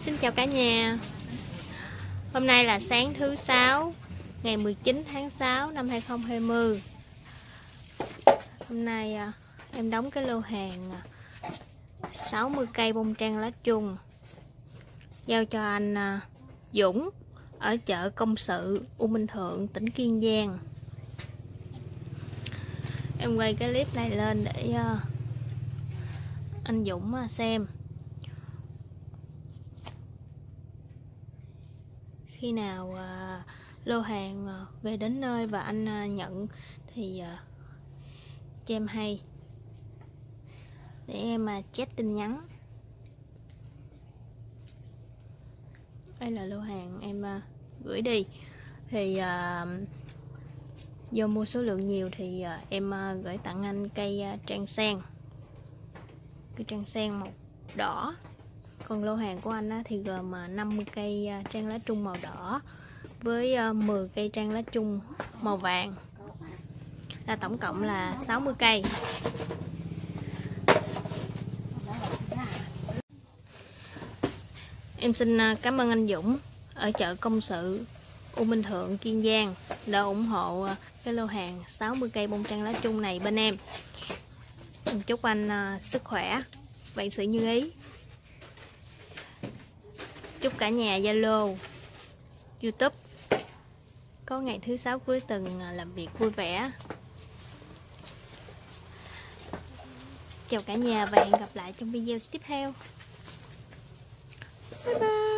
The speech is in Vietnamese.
Xin chào cả nhà. Hôm nay là sáng thứ 6 ngày 19 tháng 6 năm 2020. Hôm nay em đóng cái lô hàng 60 cây bông trang lá chung giao cho anh Dũng ở chợ Công Sự, U Minh Thượng, tỉnh Kiên Giang. Em quay cái clip này lên để anh Dũng xem. Khi nào lô hàng về đến nơi và anh nhận thì cho em hay để em check tin nhắn. Đây là lô hàng em gửi đi. Thì do mua số lượng nhiều thì em gửi tặng anh cây trang sen, cây trang sen màu đỏ. Còn lô hàng của anh thì gồm 50 cây trang lá trung màu đỏ với 10 cây trang lá trung màu vàng, là tổng cộng là 60 cây. Em xin cảm ơn anh Dũng ở chợ Công Sự, U Minh Thượng, Kiên Giang đã ủng hộ cái lô hàng 60 cây bông trang lá chung này bên em. Em chúc anh sức khỏe, vạn sự như ý. Chúc cả nhà Zalo, YouTube có ngày thứ 6 cuối tuần làm việc vui vẻ. Chào cả nhà và hẹn gặp lại trong video tiếp theo. Bye bye.